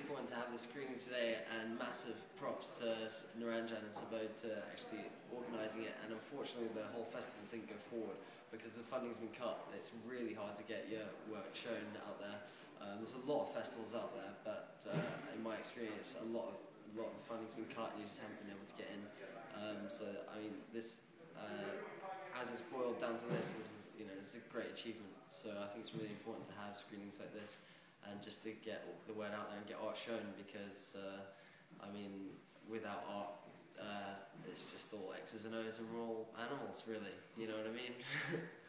important to have the screening today, and massive props to Naranjan and Subodh to actually organising it. And unfortunately the whole festival didn't go forward because the funding's been cut. It's really hard to get your work shown out there. There's a lot of festivals out there, but in my experience a lot of the funding's been cut and you just haven't been able to get in. So I mean, this as it's boiled down to this is, you know, this is a great achievement. So I think it's really important to have screenings like this, and just to get the word out there and get art shown, because I mean, without art it's just all X's and O's and we're all animals, really, you know what I mean?